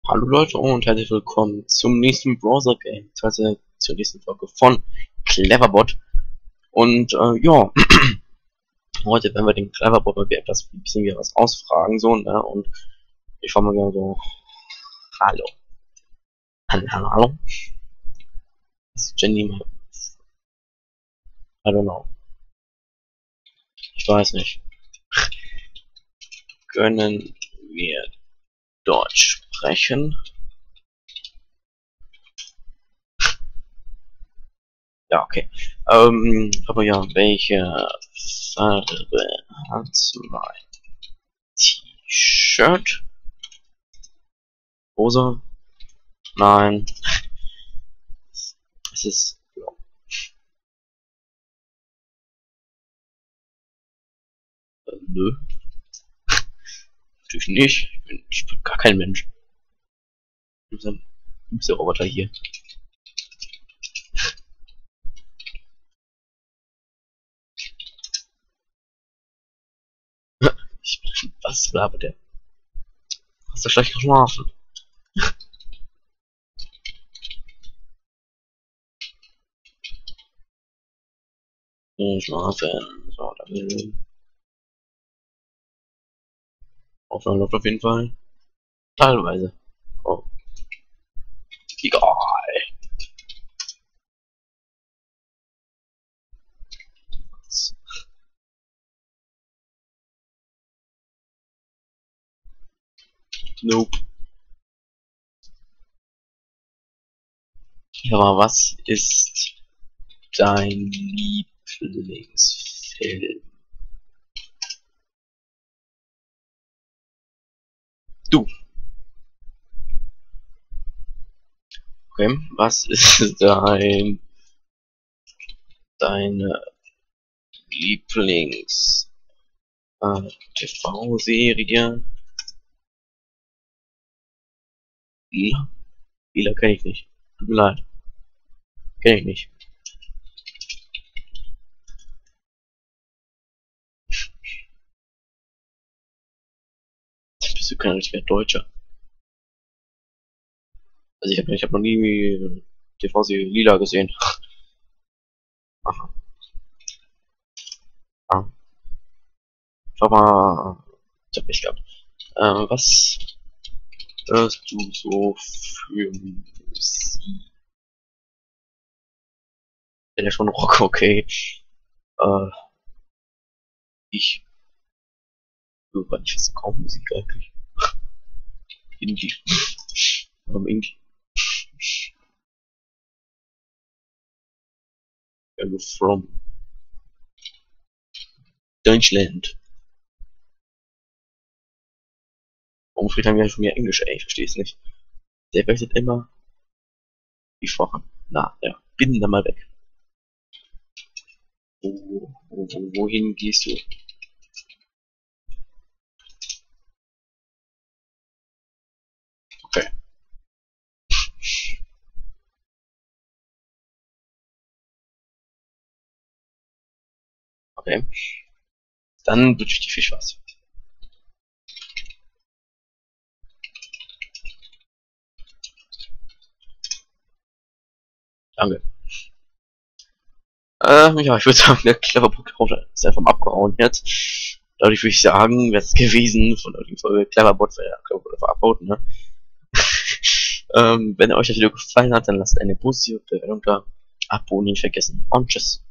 Hallo Leute und herzlich willkommen zum nächsten Browser Game, beziehungsweise zur nächsten Folge von Cleverbot. Und ja, heute werden wir den Cleverbot mal wieder etwas ein bisschen wieder was ausfragen, so, ne? Und ich fange mal gerne so, hallo. Hallo. Ist Jenny mal? I don't know. Ich weiß nicht. Können wir Deutsch sprechen? Ja, okay. Aber ja, welche Farbe hat mein T-Shirt? Rosa? Nein. Es ist blau. Nö. Natürlich nicht. Ich bin gar kein Mensch. Du bist der Roboter hier. Was labert der? Hast du schlecht geschlafen? Schlafen. So, dann Aufnahme läuft auf jeden Fall. Teilweise. Oh. Egal. Nope. Ja, aber was ist dein Lieblingsfilm? Du. Okay. Was ist deine Lieblings TV-Serie? Lila? Lila kenne ich nicht. Tut mir leid. Kenne ich nicht. Bist du kein richtiger Deutscher? Also ich hab noch nie TV-Serie Lila gesehen. Aha. Ah. Schau mal. Ich hab nicht gehabt. Was hörst du so für Musik? Bin ja schon Rock, okay. Äh, ich höre nicht fast kaum Musik eigentlich. Indie. Warum Indie? Where you from? Deutschland. Warum spricht er mir schon wieder Englisch, ey? Ich verstehe es nicht. Der wechselt immer die Sprache. Na, ja. Bin da mal weg. Wohin gehst du? Okay. Okay. Dann wünsche ich dir viel Spaß. Danke. Ja, ich würde sagen, der Cleverbot ist einfach mal abgehauen jetzt. Dadurch würde ich sagen, wäre es gewesen von der Folge Cleverbot, weil der Cleverbot einfach abhaut, ne? Wenn euch das Video gefallen hat, dann lasst eine positive Bewertung da. Abo nicht vergessen. Und tschüss.